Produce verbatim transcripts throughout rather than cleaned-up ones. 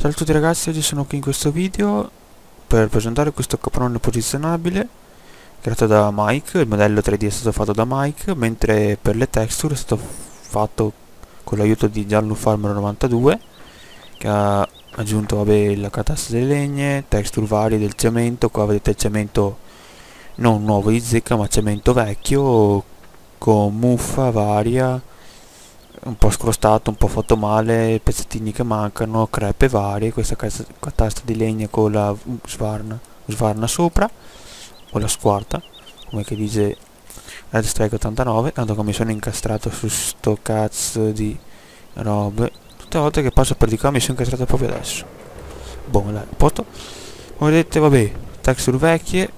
Ciao a tutti ragazzi, oggi sono qui in questo video per presentare questo capannone posizionabile creato da Mike. Il modello tre D è stato fatto da Mike, mentre per le texture è stato fatto con l'aiuto di Gianlufarmer novantadue, che ha aggiunto vabbè, la catasta delle legne, texture varie del cemento. Qua vedete il cemento non nuovo di zecca ma cemento vecchio con muffa varia, un po' scrostato, un po' fatto male, pezzettini che mancano, crepe varie. Questa catasta di legna con la svarna, svarna sopra, o la squarta, come che dice Red Strike ottantanove, tanto che mi sono incastrato su sto cazzo di robe. Tutte le volte che passo per di qua mi sono incastrato proprio adesso. Boh, dai, a posto. Come vedete, vabbè, texture vecchie,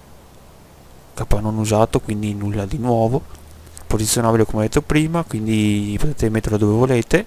K non usato, quindi nulla di nuovo. Posizionabile come ho detto prima, quindi potete metterlo dove volete.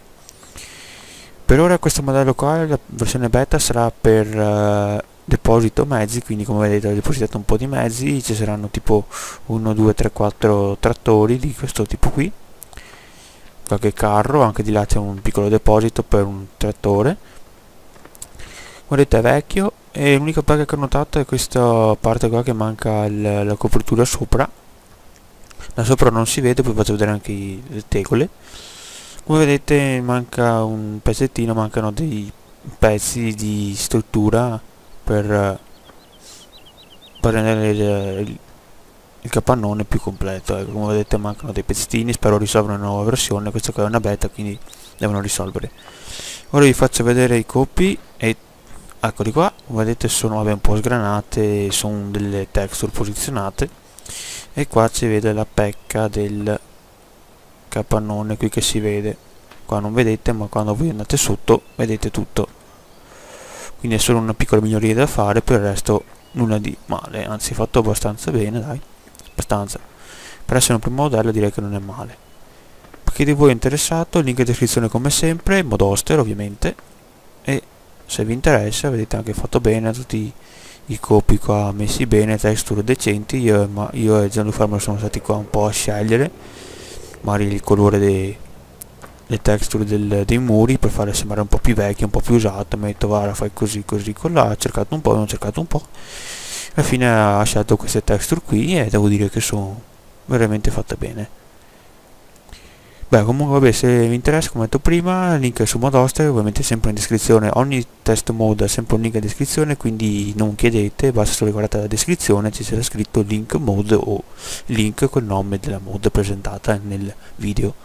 Per ora questo modello qua, la versione beta, sarà per uh, deposito mezzi, quindi come vedete ho depositato un po' di mezzi. Ci saranno tipo uno, due, tre, quattro trattori di questo tipo qui, qualche carro, anche di là c'è un piccolo deposito per un trattore. Vedete è vecchio, e l'unica piaga che ho notato è questa parte qua che manca il, la copertura sopra. Da sopra non si vede, poi faccio vedere anche i, le tegole. Come vedete manca un pezzettino, mancano dei pezzi di struttura per, per rendere il, il, il capannone più completo. Ecco, come vedete mancano dei pezzettini, spero risolvere una nuova versione. Questa qua è una beta, quindi devono risolvere. Ora vi faccio vedere i copy e eccoli qua. Come vedete sono vabbè, un po' sgranate, sono delle texture posizionate. E qua si vede la pecca del capannone qui che si vede. Qua non vedete, ma quando voi andate sotto vedete tutto. Quindi è solo una piccola miglioria da fare, per il resto nulla di male, anzi fatto abbastanza bene, dai. Abbastanza. Per essere un primo modello direi che non è male. Per chi di voi è interessato, link in descrizione come sempre, Modoster ovviamente. E se vi interessa vedete anche fatto bene tutti i copi qua messi bene, texture decenti. Io, ma io e Gianlufarmer sono stati qua un po' a scegliere magari il colore dei le texture del, dei muri per farle sembrare un po' più vecchie, un po' più usate. Mi ha detto guarda fai così così con là, ho cercato un po', non ho cercato un po', alla fine ha scelto queste texture qui e devo dire che sono veramente fatte bene. Beh, comunque vabbè, se vi interessa, come ho detto prima, link su Modoster, ovviamente sempre in descrizione. Ogni test mode ha sempre un link in descrizione, quindi non chiedete, basta solo guardate la descrizione, ci sarà scritto link mode o link col nome della mod presentata nel video.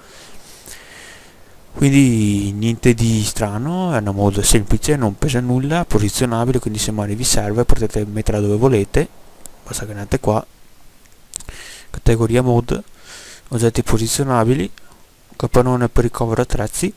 Quindi niente di strano, è una mod semplice, non pesa nulla, posizionabile, quindi se mai vi serve potete metterla dove volete. Basta che andate qua, categoria mod, oggetti posizionabili, capannone per ricovero attrezzi,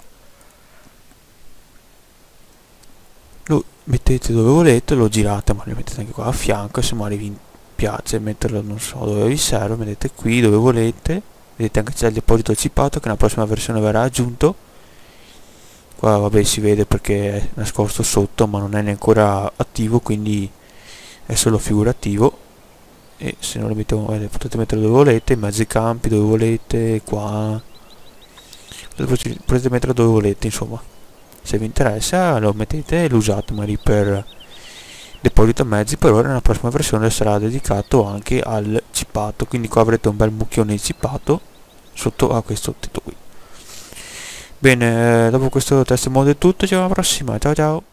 lo mettete dove volete, lo girate, ma lo mettete anche qua a fianco. Se magari vi piace metterlo non so dove vi serve, mettete qui dove volete. Vedete anche c'è il deposito cipato che nella prossima versione verrà aggiunto. Qua vabbè si vede perché è nascosto sotto, ma non è ancora attivo, quindi è solo figurativo. E se non lo mettiamo, eh, potete metterlo dove volete, in mezzo ai campi dove volete, qua potete metterlo dove volete, insomma. Se vi interessa lo mettete e lo usate magari per deposito mezzi. Per ora nella prossima versione sarà dedicato anche al cipato, quindi qua avrete un bel mucchione di cipato sotto a questo tetto qui. Bene, dopo questo test mode è tutto, ci vediamo alla prossima, ciao ciao!